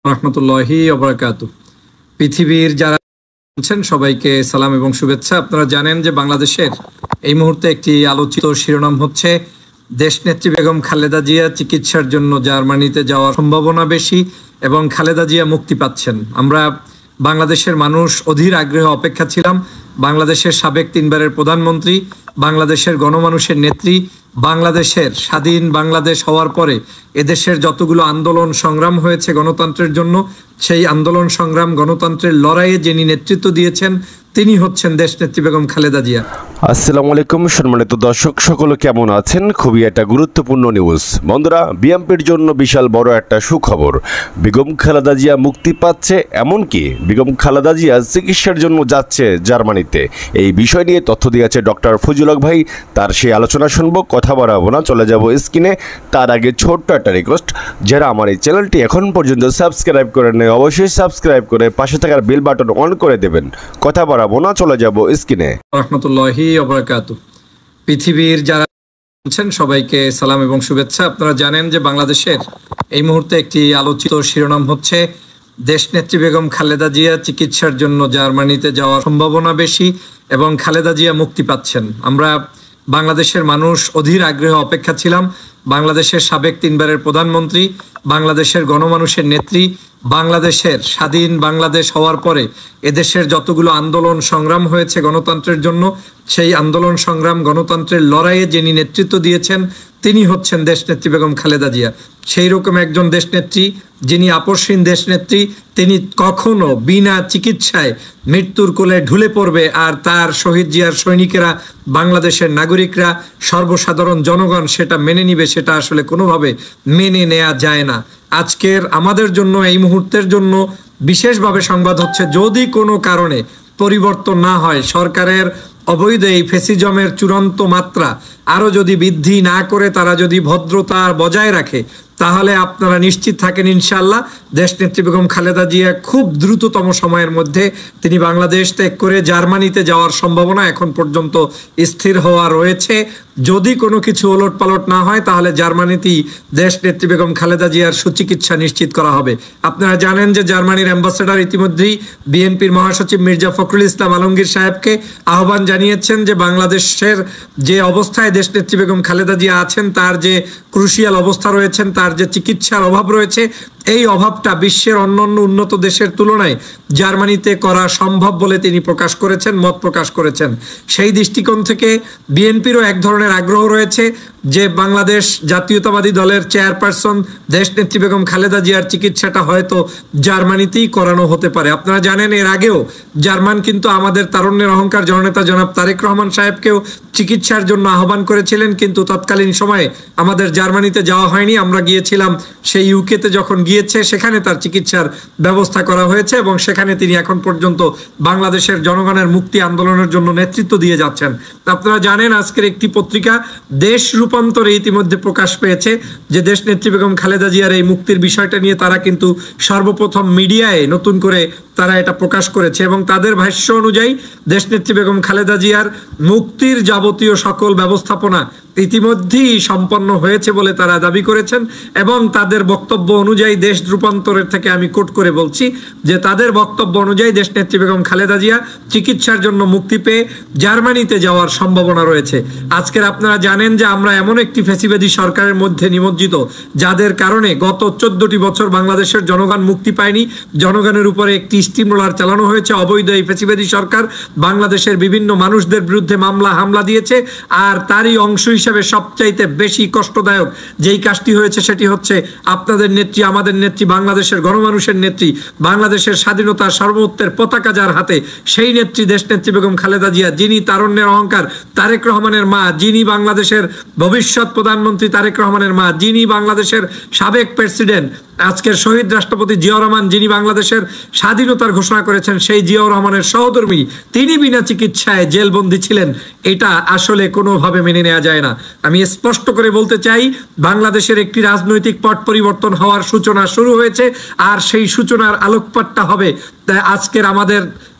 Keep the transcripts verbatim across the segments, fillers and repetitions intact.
রহমতুল্লাহি ওয়া বারাকাতুহু। পৃথিবীর যারা আছেন সবাইকে সালাম এবং শুভেচ্ছা। আপনারা জানেন যে বাংলাদেশের এই মুহূর্তে একটি আলোচিত শিরোনাম হচ্ছে দেশনেত্রী বেগম খালেদা জিয়া চিকিৎসার জন্য জার্মানিতে যাওয়ার সম্ভাবনা বেশি এবং খালেদা জিয়া মুক্তি পাচ্ছেন। আমরা বাংলাদেশের মানুষ অধীর আগ্রহে অপেক্ষা ছিলাম বাংলাদেশের সাবেক তিনবারের প্রধানমন্ত্রী, বাংলাদেশের গণমানুষের নেত্রী, বাংলাদেশের স্বাধীন বাংলাদেশ হওয়ার পরে এদেশের যতগুলো আন্দোলন সংগ্রাম হয়েছে গণতন্ত্রের জন্য, সেই আন্দোলন সংগ্রাম গণতন্ত্রের লড়াইয়ে যিনি নেতৃত্ব দিয়েছেন তিনি হচ্ছেন দেশনেত্রী বেগম খালেদা জিয়া। আসসালামু আলাইকুম সম্মানিত দর্শক, সকলে কেমন আছেন? খুবই একটা গুরুত্বপূর্ণ নিউজ বন্ধুরা, বিএনপির জন্য বিশাল বড় একটা সুখবর। বেগম খালেদা জিয়া মুক্তি পাচ্ছে, এমনকি বেগম খালেদা জিয়া চিকিৎসার জন্য যাচ্ছে জার্মানিতে। এই বিষয় নিয়ে তথ্য দিয়েছে ডক্টর ফজলুল হক ভাই, তার সেই আলোচনা শুনবো। কথা বাড়াবো না, চলে যাব স্ক্রিনে। তার আগে ছোট্ট একটা রিকোয়েস্ট, যারা আমার এই চ্যানেলটি এখন পর্যন্ত সাবস্ক্রাইব করেন নাই অবশ্যই সাবস্ক্রাইব করে পাশে থাকার বেল বাটন অন করে দেবেন। কথা বাড়াবো না, চলে যাব স্ক্রিনে। রহমতুল্লাহি ওয়া বারাকাতুহু। পৃথিবীর যারা আছেন সবাইকে সালাম এবং শুভেচ্ছা। আপনারা জানেন যে বাংলাদেশের এই মুহূর্তে একটি আলোচিত শিরোনাম হচ্ছে দেশনেত্রী বেগম খালেদা জিয়া চিকিৎসার জন্য জার্মানিতে যাওয়ার সম্ভাবনা বেশি এবং খালেদা জিয়া মুক্তি পাচ্ছেন। আমরা বাংলাদেশের মানুষ অধীর আগ্রহে অপেক্ষা ছিলাম বাংলাদেশের সাবেক তিনবারের প্রধানমন্ত্রী, বাংলাদেশের গণমানুষের নেত্রী, বাংলাদেশের স্বাধীন বাংলাদেশ হওয়ার পরে এদেশের যতগুলো আন্দোলন সংগ্রাম হয়েছে গণতন্ত্রের জন্য, সেই আন্দোলন সংগ্রাম গণতন্ত্রের লড়াইয়ে যিনি নেতৃত্ব দিয়েছেন তিনি হচ্ছেন দেশনেত্রী বেগম খালেদা জিয়া। সেই রকম একজন দেশনেত্রী যিনি আপসহীন দেশনেত্রী, তিনি কখনো বিনা চিকিৎসায় মৃত্যুর কোলে ঢুলে পড়বে আর তার শহীদ জিয়ার সৈনিকেরা, বাংলাদেশের নাগরিকরা, সর্বসাধারণ জনগণ সেটা মেনে নিবে, সেটা আসলে কোনোভাবে মেনে নেওয়া যায় না। আজকের আমাদের জন্য এই মুহূর্তের জন্য বিশেষভাবে সংবাদ হচ্ছে যদি কোনো কারণে পরিবর্তন না হয়, সরকারের অবৈধ এই ফেসিজমের চূড়ান্ত মাত্রা আরও যদি বৃদ্ধি না করে তারা যদি ভদ্রতা বজায় রাখে, তাহলে আপনারা নিশ্চিত থাকেন ইনশাআল্লাহ দেশনেত্রী বেগম খালেদা জিয়া খুব দ্রুততম সময়ের মধ্যে তিনি বাংলাদেশ ত্যাগ করে জার্মানিতে যাওয়ার সম্ভাবনা এখন পর্যন্ত স্থির হওয়া রয়েছে। যদি কোনো কিছু ওলট পালট না হয় তাহলে জার্মানিতেই দেশনেত্রী বেগম খালেদা জিয়ার সুচিকিৎসা নিশ্চিত করা হবে। আপনারা জানেন যে জার্মানির অ্যাম্বাসেডর ইতিমধ্যেই বিএনপির মহাসচিব মির্জা ফখরুল ইসলাম আলমগীর সাহেবকে আহ্বান জানিয়েছেন যে বাংলাদেশের যে অবস্থায় দেশনেত্রী বেগম খালেদা জিয়া আছেন, তার যে ক্রুশিয়াল অবস্থা রয়েছেন, তার যে চিকিৎসার অভাব রয়েছে, এই অভাবটা বিশ্বের অন্যান্য উন্নত দেশের তুলনায় জার্মানিতে করা সম্ভব বলে তিনি প্রকাশ করেছেন, মত প্রকাশ করেছেন। সেই দৃষ্টিকোণ থেকে বিএনপিরও এক ধরনের আগ্রহ রয়েছে যে বাংলাদেশ জাতীয়তাবাদী দলের চেয়ারপারসন দেশনেত্রী বেগম খালেদা জিয়ার চিকিৎসাটা হয়তো জার্মানিতেই করানো হতে পারে। আপনারা জানেন এর আগেও জার্মান কিন্তু আমাদের তারুণ্যের অহংকার জননেতা জনাব তারেক রহমান সাহেবকেও চিকিৎসার জন্য আহ্বান করেছিলেন, কিন্তু তৎকালীন সময়ে আমাদের জার্মানিতে যাওয়া হয়নি। আমরা গিয়েছিলাম সেই ইউকেতে, যখন গিয়েছে সেখানে তার চিকিৎসার ব্যবস্থা করা হয়েছে এবং সেখানে তিনি এখন পর্যন্ত বাংলাদেশের জনগণের মুক্তি আন্দোলনের জন্য নেতৃত্ব দিয়ে যাচ্ছেন। আপনারা জানেন আজকের একটি পত্রিকা দেশ রূপান্তরে ইতিমধ্যে প্রকাশ পেয়েছে যে দেশনেত্রী বেগম খালেদা জিয়ার এই মুক্তির বিষয়টা নিয়ে তারা কিন্তু সর্বপ্রথম মিডিয়ায় নতুন করে তারা এটা প্রকাশ করেছে এবং তাদের ভাষ্য অনুযায়ী দেশনেত্রী বেগম খালেদা জিয়ার মুক্তির যাবতীয় সকল ব্যবস্থাপনা ইতিমধ্যেই সম্পন্ন হয়েছে বলে তারা দাবি করেছেন এবং তাদের বক্তব্য অনুযায়ী দেশ রূপান্তরের থেকে আমি কোট করে বলছি যে তাদের বক্তব্য অনুযায়ী দেশনেত্রী বেগম খালেদা জিয়া চিকিৎসার জন্য মুক্তি পেয়ে জার্মানিতে যাওয়ার সম্ভাবনা রয়েছে। আজকের আপনারা জানেন যে আমরা এমন একটি ফ্যাসিবাদী সরকারের মধ্যে নিমজ্জিত যাদের কারণে গত চোদ্দটি বছর বাংলাদেশের জনগণ মুক্তি পায়নি, জনগণের উপরে একটি স্টিম রোলার চালানো হয়েছে। অবৈধ এই ফ্যাসিবাদী সরকার বাংলাদেশের বিভিন্ন মানুষদের বিরুদ্ধে মামলা হামলা দিয়েছে আর তারই অংশ হিসেবে সবচাইতে বেশি কষ্টদায়ক যেই কাজটি হয়েছে সেটি হচ্ছে আপনাদের নেত্রী, আমাদের নেত্রী, বাংলাদেশের গণমানুষের নেত্রী, বাংলাদেশের স্বাধীনতার সর্বোচ্চের পতাকা যার হাতে, সেই নেত্রী দেশনেত্রী বেগম খালেদা জিয়া, যিনি তারুণ্যের অহংকার তারেক রহমানের মা, যিনি বাংলাদেশের ভবিষ্যৎ প্রধানমন্ত্রী তারেক রহমানের মা, যিনি বাংলাদেশের সাবেক প্রেসিডেন্ট আজকের শহীদ রাষ্ট্রপতি জিয়াউর রহমান, যিনি বাংলাদেশের স্বাধীনতার ঘোষণা করেছেন, সেই জিয়াউর রহমানের সহধর্মী, তিনি বিনা চিকিৎসায় জেলবন্দি ছিলেন। এটা আসলে কোনোভাবে মেনে নেওয়া যায় না। আমি স্পষ্ট করে বলতে চাই বাংলাদেশের একটি রাজনৈতিক পট পরিবর্তন হওয়ার সূচনা শুরু হয়েছে আর সেই সূচনার আলোকপাতটা হবে আজকের আমাদের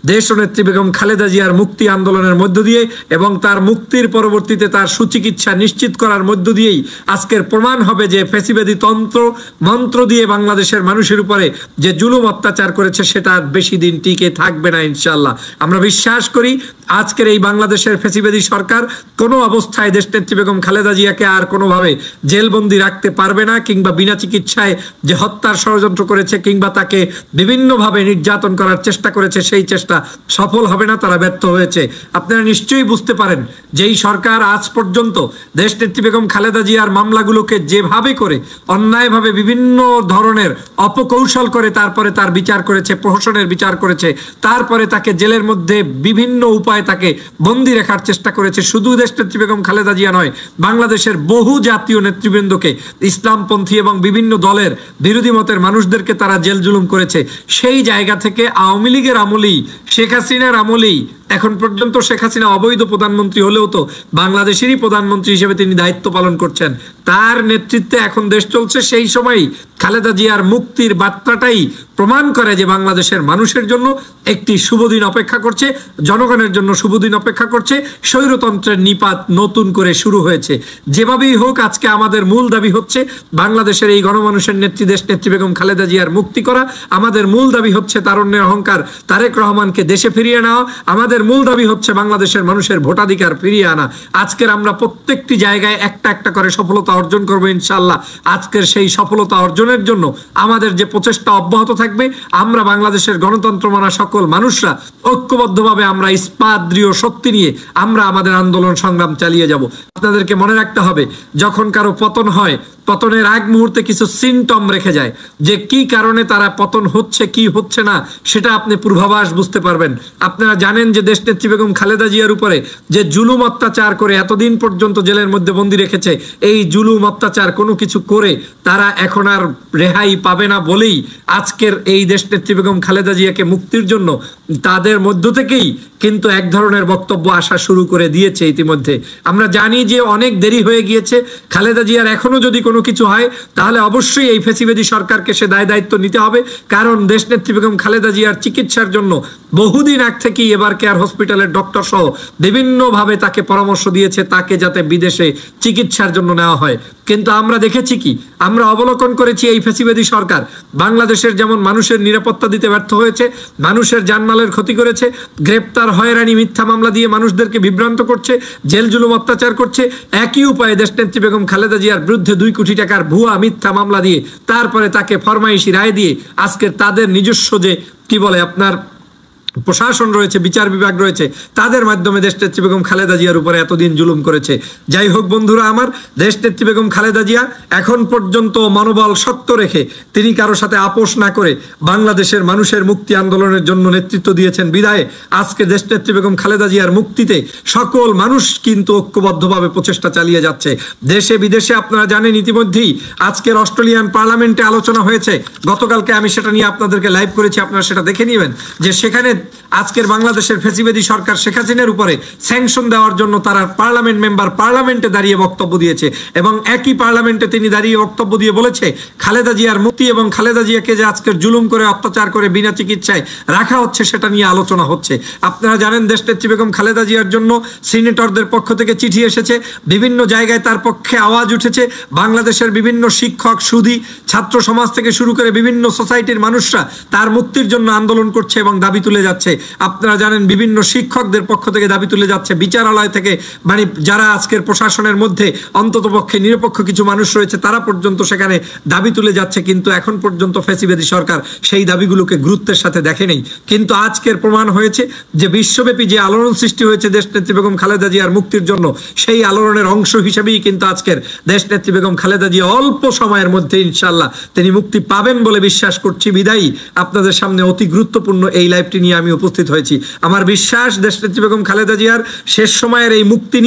দেশনেত্রী বেগম খালেদা জিয়ার মুক্তি আন্দোলনের মধ্য দিয়ে এবং তার মুক্তির পরবর্তীতে তার সুচিকিৎসা নিশ্চিত করার মধ্য দিয়েই আজকের প্রমাণ হবে যে ফ্যাসিবাদী তন্ত্র মন্ত্র দিয়ে বাংলাদেশের মানুষের উপরে যে জুলুম অত্যাচার করেছে সেটা আর বেশি দিন টিকে থাকবে না ইনশাআল্লাহ। আমরা বিশ্বাস করি আজকের এই বাংলাদেশের ফ্যাসিবাদী সরকার কোনো অবস্থায় দেশনেত্রী বেগম খালেদা জিয়াকে আর কোনোভাবে জেলবন্দি রাখতে পারবে না, কিংবা বিনা চিকিৎসায় যে হত্যার ষড়যন্ত্র করেছে কিংবা তাকে বিভিন্নভাবে নির্যাতন করার চেষ্টা করেছে সেই চেষ্টা সফল হবে না, তারা ব্যর্থ হয়েছে। আপনারা নিশ্চয়ই বুঝতে পারেন যেই সরকার আজ পর্যন্ত দেশনেত্রী বেগম খালেদা জিয়ার মামলাগুলোকে যেভাবে করে অন্যায়ভাবে বিভিন্ন ধরনের অপকৌশল করে তারপরে তার বিচার করেছে, প্রহসনের বিচার করেছে, তারপরে তাকে জেলের মধ্যে বিভিন্ন উপায় তাকে বন্দী রাখার চেষ্টা করেছে, শুধু দেশনেত্রী বেগম খালেদা জিয়া নয়, বাংলাদেশের বহু জাতীয় নেতৃবৃন্দকে, ইসলামপন্থী এবং বিভিন্ন দলের বিরোধী মতের মানুষদেরকে তারা জেল জুলুম করেছে। সেই জায়গা থেকে আওয়ামী লীগের আমলেই, শেখ হাসিনার আমলেই, এখন পর্যন্ত শেখ হাসিনা অবৈধ প্রধানমন্ত্রী হলেও তো বাংলাদেশেরই প্রধানমন্ত্রী হিসেবে তিনি দায়িত্ব পালন করছেন, তার নেতৃত্বে এখন দেশ চলছে। সেই সময় খালেদা জিয়ার মুক্তির বার্তাটাই প্রমাণ করে যে বাংলাদেশের মানুষের জন্য একটি শুভদিন অপেক্ষা করছে, জনগণের জন্য শুভদিন অপেক্ষা করছে, স্বৈরতন্ত্রের নিপাত নতুন করে শুরু হয়েছে। যেভাবেই হোক আজকে আমাদের মূল দাবি হচ্ছে বাংলাদেশের এই গণমানুষের নেত্রী দেশ নেত্রী বেগম খালেদা জিয়ার মুক্তি করা। আমাদের মূল দাবি হচ্ছে তারুণ্যের অহংকার তারেক রহমানকে দেশে ফিরিয়ে নেওয়া। আমাদের মূল দাবি হচ্ছে বাংলাদেশের মানুষের ভোটাধিকার ফিরিয়ে আনা। আজকের আমরা প্রত্যেকটি জায়গায় একটা একটা করে সফলতা অর্জন করব ইনশাআল্লাহ। আজকের সেই সফলতা অর্জনের জন্য আমাদের যে প্রচেষ্টা অব্যাহত থাকবে, আমরা বাংলাদেশের গণতন্ত্র মানা সকল মানুষরা ঐক্যবদ্ধভাবে আমরা ইস্পাত দৃঢ় শক্তি নিয়ে আমরা আমাদের আন্দোলন সংগ্রাম চালিয়ে যাব। আপনাদেরকে মনে রাখতে হবে, যখন কারো পতন হয়, পতনের আগ মুহূর্তে কিছু সিমটম রেখে যায়, যে কি কারণে তারা পতন হচ্ছে কি হচ্ছে না সেটা আপনি পূর্বাভাস বুঝতে পারবেন। আপনারা জানেন যে দেশনেত্রী বেগম খালেদা জিয়ার উপরে যে জুলুম অত্যাচার করে এতদিন পর্যন্ত জেলের মধ্যে বন্দী রেখেছে, এই জুলুম অত্যাচার কোনো কিছু করে তারা এখন আর রেহাই পাবে না বলেই আজকের এই দেশনেত্রী বেগম খালেদা জিয়াকে মুক্তির জন্য তাদের মধ্য থেকেই কিন্তু এক ধরনের বক্তব্য আসা শুরু করে দিয়েছে ইতিমধ্যে। আমরা জানি যে অনেক দেরি হয়ে গিয়েছে, খালেদা জিয়ার এখনো যদি কোনো কিছু হয় তাহলে অবশ্যই এই ফ্যাসিবাদী সরকারকে সে দায় দায়িত্ব নিতে হবে, কারণ দেশনেত্রী বেগম খালেদা জিয়ার চিকিৎসার জন্য বহুদিন আগ থেকেই এবার কেয়ার হসপিটালের ডক্টর সহ বিভিন্নভাবে তাকে পরামর্শ দিয়েছে তাকে যাতে বিদেশে চিকিৎসার জন্য নেওয়া হয়। কিন্তু আমরা দেখেছি কি, আমরা অবলোকন করেছি এই ফ্যাসিবাদী সরকার বাংলাদেশের যেমন মানুষের নিরাপত্তা দিতে ব্যর্থ হয়েছে, মানুষের জানমালের ক্ষতি করেছে, গ্রেপ্তার হয়রানি মিথ্যা মামলা দিয়ে মানুষদেরকে বিভ্রান্ত করছে, জেল জুলুম অত্যাচার করছে, একই উপায়ে দেশনেত্রী বেগম খালেদা জিয়ার বিরুদ্ধে দুই কোটি টাকার ভুয়া মিথ্যা মামলা দিয়ে তারপরে তাকে ফরমাইশি রায় দিয়ে আজকের তাদের নিজস্ব যে কি বলে আপনার প্রশাসন রয়েছে, বিচার বিভাগ রয়েছে, তাদের মাধ্যমে দেশনেত্রী বেগম খালেদা জিয়ার উপরে এতদিন জুলুম করেছে। যাই হোক বন্ধুরা আমার, দেশনেত্রী বেগম খালেদা জিয়া এখন পর্যন্ত মনোবল শক্ত রেখে তিনি কারো সাথে আপোষ না করে বাংলাদেশের মানুষের মুক্তি আন্দোলনের জন্য নেতৃত্ব দিয়েছেন বিধায় আজকে দেশনেত্রী বেগম খালেদা জিয়ার মুক্তিতে সকল মানুষ কিন্তু ঐক্যবদ্ধভাবে প্রচেষ্টা চালিয়ে যাচ্ছে। দেশে বিদেশে আপনারা জানেন ইতিমধ্যেই আজকের অস্ট্রেলিয়ান পার্লামেন্টে আলোচনা হয়েছে, গতকালকে আমি সেটা নিয়ে আপনাদেরকে লাইভ করেছি, আপনারা সেটা দেখে নেবেন, যে সেখানে আজকের বাংলাদেশের ফ্যাসিবাদী সরকার শেখ হাসিনার উপরে স্যাংশন দেওয়ার জন্য তারা পার্লামেন্ট মেম্বার পার্লামেন্টে দাঁড়িয়ে বক্তব্য দিয়েছে এবং একই পার্লামেন্টে তিনি দাঁড়িয়ে বক্তব্য দিয়ে বলেছে খালেদা জিয়ার মুক্তি এবং খালেদা জিয়াকে যে আজকের জুলুম করে অত্যাচার করে বিনা চিকিৎসায় রাখা হচ্ছে সেটা নিয়ে আলোচনা হচ্ছে। আপনারা জানেন দেশনেত্রী বেগম খালেদা জিয়ার জন্য সিনেটরদের পক্ষ থেকে চিঠি এসেছে, বিভিন্ন জায়গায় তার পক্ষে আওয়াজ উঠেছে, বাংলাদেশের বিভিন্ন শিক্ষক, সুধী, ছাত্র সমাজ থেকে শুরু করে বিভিন্ন সোসাইটির মানুষরা তার মুক্তির জন্য আন্দোলন করছে এবং দাবি তুলে যাচ্ছে। আপনারা জানেন বিভিন্ন শিক্ষকদের পক্ষ থেকে দাবি তুলে যাচ্ছে, বিচারালয় থেকে মানে যারা আজকের প্রশাসনের মধ্যে অন্ততপক্ষে নিরপেক্ষ কিছু মানুষ রয়েছে তারা পর্যন্ত সেখানে দাবি তুলে যাচ্ছে, কিন্তু এখন পর্যন্ত ফ্যাসিবাদী সরকার সেই দাবিগুলোকে গুরুত্বের সাথে দেখেনি। কিন্তু আজকের প্রমাণ হয়েছে যে বিশ্বব্যাপী যে আলোড়ন সৃষ্টি হয়েছে দেশনেত্রী বেগম খালেদা জিয়ার মুক্তির জন্য, সেই আলোড়নের অংশ হিসেবেই কিন্তু আজকের দেশনেত্রী বেগম খালেদা জিয়া অল্প সময়ের মধ্যে ইনশাআল্লাহ তিনি মুক্তি পাবেন বলে বিশ্বাস করছি বিদায়ী আপনাদের সামনে অতি গুরুত্বপূর্ণ এই লাইভটি নিয়ে আমি উপস্থিত হয়েছি। আমার বিশ্বাস দেশনেত্রী বেগম খালেদা জিয়ার শেষ সময়ের এই মুক্তি নিয়ে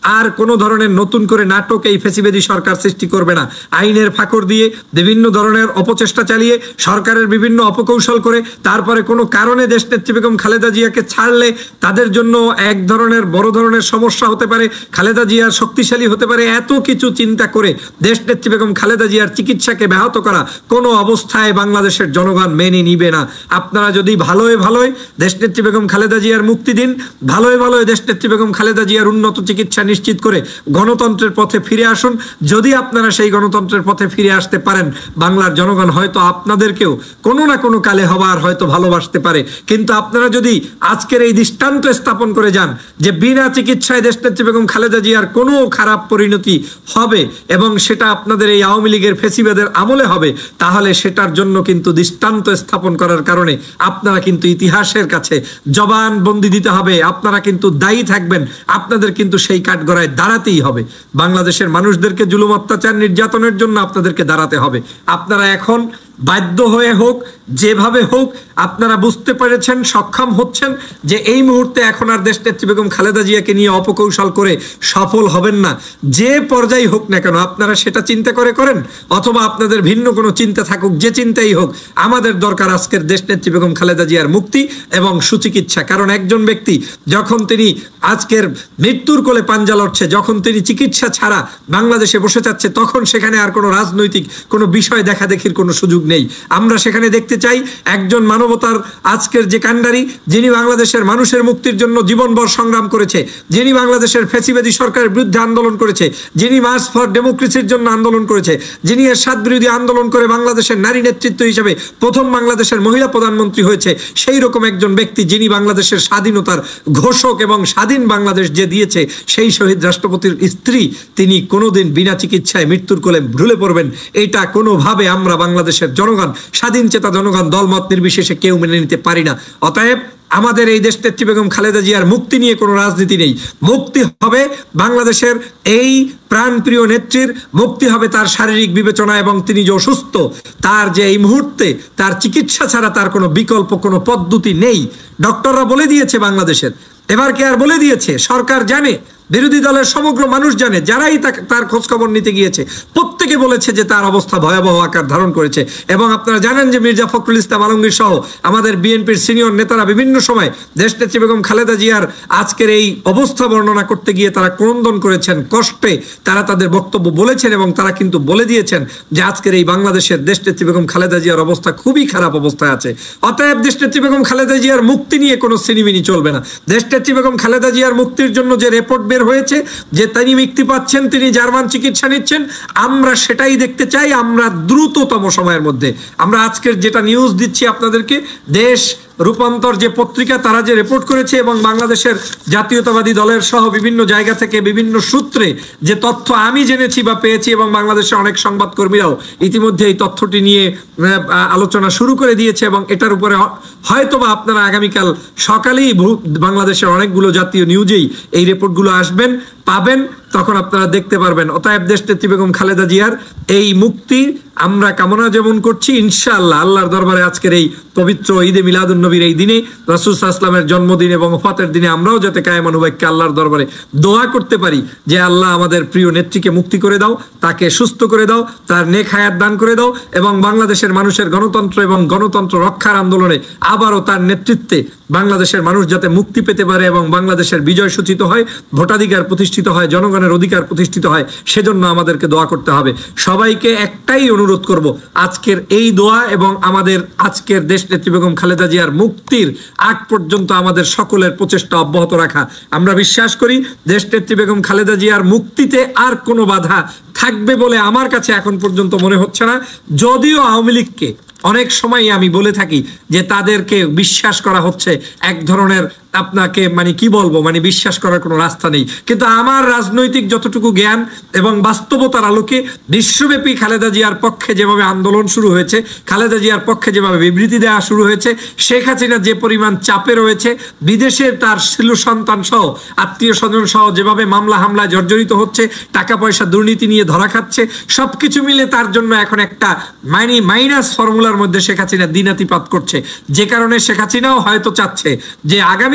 আর কোনো ধরনের নতুন করে নাটক এই ফেসিবাদী সরকার সৃষ্টি করবে না। আইনের ফাঁকর দিয়ে বিভিন্ন ধরনের অপচেষ্টা চালিয়ে সরকারের বিভিন্ন অপকৌশল করে তারপরে কোনো কারণে দেশনেত্রী বেগম খালেদা জিয়াকে ছাড়লে তাদের জন্য এক ধরনের বড় ধরনের সমস্যা হতে পারে, খালেদা জিয়ার শক্তিশালী হতে পারে, এত কিছু চিন্তা করে দেশনেত্রী বেগম খালেদা জিয়ার চিকিৎসাকে ব্যাহত করা কোনো অবস্থায় বাংলাদেশের জনগণ মেনে নিবে না। আপনারা যদি ভালোই ভালোই দেশনেত্রী বেগম খালেদা জিয়ার মুক্তি দিন, ভালোই ভালোই দেশনেত্রী বেগম খালেদা জিয়ার উন্নত চিকিৎসা নিশ্চিত করে গণতন্ত্রের পথে ফিরে আসুন। যদি আপনারা সেই গণতন্ত্রের পথে ফিরে আসতে পারেন, বাংলার জনগণ হয়তো আপনাদেরকেও কোনো না কোনো কালে হবার হয়তো ভালোবাসতে পারে। কিন্তু আপনারা যদি আজকের এই দৃষ্টান্ত স্থাপন করে যান যে বিনা চিকিৎসায় দেশনেত্রী বেগম খালেদা জিয়ার কোনো খারাপ পরিণতি হবে এবং সেটা আপনাদের এই আওয়ামী লীগের ফেসিবাদের আমলে হবে, তাহলে সেটার জন্য কিন্তু দৃষ্টান্ত স্থাপন করার কারণে আপনারা কিন্তু ইতিহাসের কাছে জবানবন্দি দিতে হবে, আপনারা কিন্তু দায়ী থাকবেন, আপনাদের কিন্তু সেই কাঠগড়ায় দাঁড়াতেই হবে। বাংলাদেশের মানুষদেরকে জুলুম অত্যাচার নির্যাতনের জন্য আপনাদেরকে দাঁড়াতে হবে। আপনারা এখন বাধ্য হয়ে হোক, যেভাবে হোক, আপনারা বুঝতে পেরেছেন, সক্ষম হচ্ছেন যে এই মুহূর্তে এখন আর দেশনেত্রী বেগম খালেদা জিয়াকে নিয়ে অপকৌশল করে সফল হবেন না। যে পর্যায়ে হোক না কেন আপনারা সেটা চিন্তা করে করেন, অথবা আপনাদের ভিন্ন কোনো চিন্তা থাকুক, যে চিন্তাই হোক, আমাদের দরকার আজকের দেশনেত্রী বেগম খালেদা জিয়ার মুক্তি এবং সুচিকিৎসা। কারণ একজন ব্যক্তি যখন তিনি আজকের মৃত্যুর কোলে পাঞ্জা লড়ছে, যখন তিনি চিকিৎসা ছাড়া বাংলাদেশে বসে যাচ্ছে, তখন সেখানে আর কোনো রাজনৈতিক কোনো বিষয় দেখা দেখির কোনো সুযোগ নেই। আমরা সেখানে দেখতে চাই একজন মানবতার আজকের যে কাণ্ডারি, যিনি বাংলাদেশের মানুষের মুক্তির জন্য জীবনভর সংগ্রাম করেছে, যিনি বাংলাদেশের ফ্যাসিবাদী সরকারের বিরুদ্ধে আন্দোলন করেছে, যিনি মার্চ ফর ডেমোক্রেসির জন্য আন্দোলন করেছে, যিনি এরশাদ বিরোধী আন্দোলন করে বাংলাদেশের নারী নেতৃত্ব হিসেবে প্রথম বাংলাদেশের মহিলা প্রধানমন্ত্রী হয়েছে, সেই রকম একজন ব্যক্তি যিনি বাংলাদেশের স্বাধীনতার ঘোষক এবং স্বাধীন বাংলাদেশ যে দিয়েছে, সেই শহীদ রাষ্ট্রপতির স্ত্রী তিনি কোনোদিন বিনা চিকিৎসায় মৃত্যুর কোলে ঢুলে পড়বেন, এটা কোনোভাবে আমরা বাংলাদেশের জনগণ, স্বাধীন চেতা জনগণ, দলমত নির্বিশেষে কেউ মেনে নিতে পারি না। অতএব আমাদের এই দেশনেত্রী বেগম খালেদা জিয়ার মুক্তি নিয়ে কোনো রাজনীতি নেই। মুক্তি হবে বাংলাদেশের এই প্রাণপ্রিয় নেত্রীর, মুক্তি হবে তার শারীরিক বিবেচনা এবং তিনি যে অসুস্থ, তার যে এই মুহূর্তে তার চিকিৎসা ছাড়া তার কোনো বিকল্প কোনো পদ্ধতি নেই। ডক্টররা বলে দিয়েছে বাংলাদেশের, এবার কে আর বলে দিয়েছে, সরকার জানে, বিরোধী দলের সমগ্র মানুষ জানে, যারাই তার খোঁজ খবর নিতে গিয়েছে প্রত্যেকে বলেছে যে তার অবস্থা ভয়াবহ আকার ধারণ করেছে। এবং আপনারা জানেন যে মির্জা ফখরুল ইসলাম আলমগীর সহ আমাদের বিএনপির সিনিয়র নেতারা বিভিন্ন সময় দেশনেত্রী বেগম খালেদা জিয়ার আজকের এই অবস্থা বর্ণনা করতে গিয়ে তারা ক্রন্দন করেছেন, কষ্টে তারা তাদের বক্তব্য বলেছেন এবং তারা কিন্তু বলে দিয়েছেন যে আজকের এই বাংলাদেশের দেশনেত্রী বেগম খালেদা জিয়ার অবস্থা খুবই খারাপ অবস্থায় আছে। অতএব দেশনেত্রী বেগম খালেদা জিয়ার মুক্তি নিয়ে কোনো সিনিমিনি চলবে না। দেশনেত্রী বেগম খালেদা জিয়ার মুক্তির জন্য যে রিপোর্ট বের হয়েছে যে তিনি মুক্তি পাচ্ছেন, তিনি জার্মান চিকিৎসা নিচ্ছেন, আমরা সেটাই দেখতে চাই। আমরা দ্রুততম সময়ের মধ্যে, আমরা আজকের যেটা নিউজ দিচ্ছি আপনাদেরকে, দেশ রূপান্তর যে পত্রিকা তারা যে রিপোর্ট করেছে এবং বাংলাদেশের জাতীয়তাবাদী দলের সহ বিভিন্ন জায়গা থেকে বিভিন্ন সূত্রে যে তথ্য আমি জেনেছি বা পেয়েছি, এবং বাংলাদেশের অনেক সংবাদকর্মীরাও ইতিমধ্যে এই তথ্যটি নিয়ে আলোচনা শুরু করে দিয়েছে এবং এটার উপরে হয়তোবা আপনারা আগামীকাল সকালেই বাংলাদেশের অনেকগুলো জাতীয় নিউজেই এই রিপোর্টগুলো আসবেন, পাবেন, তখন আপনারা দেখতে পারবেন। অতএব দেশনেত্রী বেগম খালেদা জিয়ার এই মুক্তি আমরা কামনা যেমন করছি, ইনশাআল্লাহ আল্লাহর দরবারে আজকের এই পবিত্র ঈদে মিলাদুন নবীর এই দিনে, রাসূল সাল্লাল্লাহু আলাইহি ওয়াসাল্লামের জন্মদিন এবং ওফাতের দিনে আমরাও যাতে কায়েমান বাক্যে আল্লাহর দরবারে দোয়া করতে পারি যে আল্লাহ আমাদের প্রিয় নেত্রীকে মুক্তি করে দাও, তাকে সুস্থ করে দাও, তার নেক হায়াত দান করে দাও এবং বাংলাদেশের মানুষের গণতন্ত্র এবং গণতন্ত্র রক্ষার আন্দোলনে আবারও তার নেতৃত্বে বাংলাদেশের মানুষ যাতে মুক্তি পেতে পারে এবং বাংলাদেশের বিজয় সূচিত হয়, ভোটাধিকার প্রতিষ্ঠিত হয়, জনগণের অধিকার প্রতিষ্ঠিত হয়, সেজন্য আমাদেরকে দোয়া করতে হবে। সবাইকে একটাই অনুরোধ করব, আজকের এই দোয়া এবং আমাদের আজকের দেশনেত্রী বেগম খালেদা জিয়ার মুক্তির আগ পর্যন্ত আমাদের সকলের প্রচেষ্টা অব্যাহত রাখা। আমরা বিশ্বাস করি দেশনেত্রী বেগম খালেদা জিয়ার মুক্তিতে আর কোনো বাধা থাকবে বলে আমার কাছে এখন পর্যন্ত মনে হচ্ছে না। যদিও আওয়ামী লীগকে অনেক সময় আমি বলে থাকি যে তাদেরকে বিশ্বাস করা হচ্ছে এক ধরনের, আপনাকে মানে কি বলবো, মানে বিশ্বাস করার কোনো রাস্তা নেই। কিন্তু আমার রাজনৈতিক যতটুকু জ্ঞান এবং বাস্তবতার আলোকে বিশ্বব্যাপী খালেদা জিয়ার পক্ষে যেভাবে আন্দোলন শুরু হয়েছে, খালেদা জিয়ার পক্ষে যেভাবে বিবৃতি দেওয়া শুরু হয়েছে, শেখ হাসিনা যে পরিমাণ চাপে রয়েছে, বিদেশে তার শিশু সন্তান সহ আত্মীয় স্বজন সহ যেভাবে মামলা হামলায় জর্জরিত হচ্ছে, টাকা পয়সা দুর্নীতি নিয়ে ধরা খাচ্ছে, সবকিছু মিলে তার জন্য এখন একটা মাইনি মাইনাস ফর্মুলার মধ্যে শেখ হাসিনা দিনাতিপাত করছে। যে কারণে শেখ হাসিনাও হয়তো চাচ্ছে যে আগামী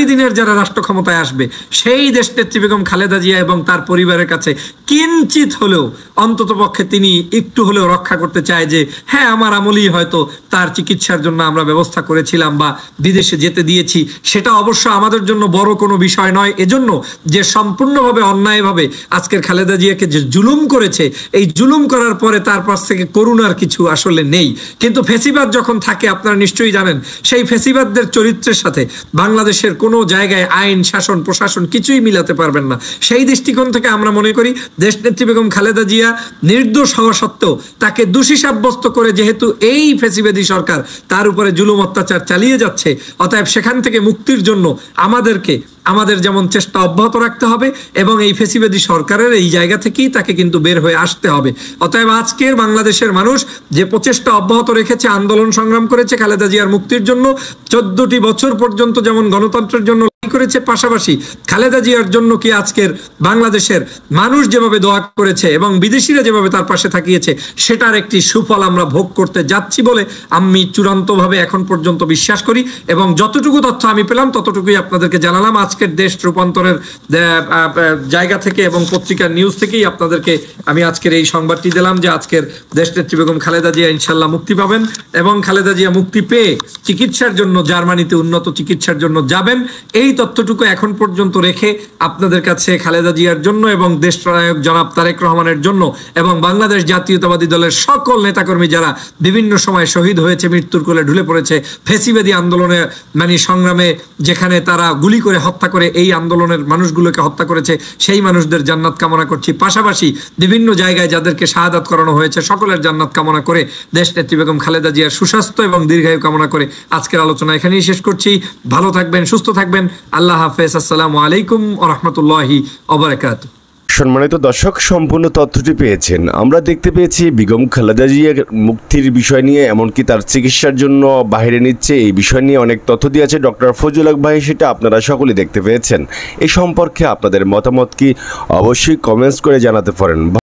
দিনের যারা রাষ্ট্র ক্ষমতায় আসবে সেই দেশনেত্রী বেগম খালেদা জিয়া এবং তার পরিবারের কাছে কিঞ্চিত হলেও অন্ততপক্ষে তিনি একটু হলেও রক্ষা করতে চায় যে হ্যাঁ আমার আমলেই হয়তো তার চিকিৎসার জন্য আমরা ব্যবস্থা করেছিলাম বা বিদেশে যেতে দিয়েছি, সেটা অবশ্য আমাদের জন্য বড় কোনো বিষয় নয়। এজন্য যে সম্পূর্ণভাবে অন্যায়ভাবে আজকের খালেদা জিয়াকে যে জুলুম করেছে, এই জুলুম করার পরে তার পাশ থেকে করুণার কিছু আসলে নেই। কিন্তু ফেসিবাদ যখন থাকে আপনারা নিশ্চয়ই জানেন, সেই ফেসিবাদদের চরিত্রের সাথে বাংলাদেশের কোনো জায়গায় আইন শাসন প্রশাসন কিছুই মিলাতে পারবেন না। সেই দৃষ্টিকোণ থেকে আমরা মনে করি দেশনেত্রী বেগম খালেদা জিয়া নির্দোষ হওয়া সত্ত্বেও তাকে দোষী সাব্যস্ত করে যেহেতু এই ফেসিবাদী সরকার তার উপরে জুলুম অত্যাচার চালিয়ে যাচ্ছে, অতএব সেখান থেকে মুক্তির জন্য আমাদেরকে আমাদের যেমন চেষ্টা অব্যাহত রাখতে হবে এবং এই ফেসিবাদী সরকারের এই জায়গা থেকেই তাকে কিন্তু বের হয়ে আসতে হবে। অতএব আজকের বাংলাদেশের মানুষ যে প্রচেষ্টা অব্যাহত রেখেছে, আন্দোলন সংগ্রাম করেছে খালেদা জিয়ার মুক্তির জন্য, চোদ্দটি বছর পর্যন্ত যেমন গণতন্ত্রের জন্য করেছে, পাশাপাশি খালেদা জিয়ার জন্য কি আজকের বাংলাদেশের মানুষ যেভাবে দোয়া করেছে এবং বিদেশিরা যেভাবে তার পাশে থাকিয়েছে, সেটার একটি সুফল আমরা ভোগ করতে যাচ্ছি বলে আমি চূড়ান্তভাবে এখন পর্যন্ত বিশ্বাস করি। এবং যতটুকু তথ্য আমি পেলাম ততটুকুই আপনাদেরকে জানালাম আজকের দেশ রূপান্তরের জায়গা থেকে এবং পত্রিকার নিউজ থেকেই আপনাদেরকে আমি আজকের এই সংবাদটি দিলাম যে আজকের দেশনেত্রী বেগম খালেদা জিয়া ইনশাল্লাহ মুক্তি পাবেন এবং খালেদা জিয়া মুক্তি পেয়ে চিকিৎসার জন্য জার্মানিতে উন্নত চিকিৎসার জন্য যাবেন। এই তথ্যটুকু এখন পর্যন্ত রেখে আপনাদের কাছে খালেদা জিয়ার জন্য এবং দেশনায়ক জনাব তারেক রহমানের জন্য এবং বাংলাদেশ জাতীয়তাবাদী দলের সকল নেতাকর্মী যারা বিভিন্ন সময় শহীদ হয়েছে, মৃত্যুর কোলে ঢুলে পড়েছে ফেসিবাদী আন্দোলনে মানে সংগ্রামে, যেখানে তারা গুলি করে হত্যা করে এই আন্দোলনের মানুষগুলোকে হত্যা করেছে, সেই মানুষদের জান্নাত কামনা করছি। পাশাপাশি বিভিন্ন জায়গায় যাদেরকে শাহাদাত করানো হয়েছে সকলের জান্নাত কামনা করে দেশনেত্রী বেগম খালেদা জিয়ার সুস্বাস্থ্য এবং দীর্ঘায়ু কামনা করে আজকের আলোচনা এখানেই শেষ করছি। ভালো থাকবেন, সুস্থ থাকবেন। আল্লাহ হাফেজ। আসসালামু আলাইকুম ওয়া রাহমাতুল্লাহি ওয়া বারাকাতুহু। সম্মানিত দর্শক, সম্পূর্ণ তথ্যটি পেয়েছেন। আমরা দেখতে পেয়েছি বেগম খালেদা জিয়ার মুক্তির বিষয় নিয়ে, এমনকি তার চিকিৎসার জন্য বাইরে নিচ্ছে, এই বিষয় নিয়ে অনেক তথ্য দিয়েছে ডক্টর ফজলুল হক ভাই, সেটা আপনারা সকলেই দেখতে পেয়েছেন। এই সম্পর্কে আপনাদের মতামত কি অবশ্যই কমেন্টস করে জানাতে পারেন।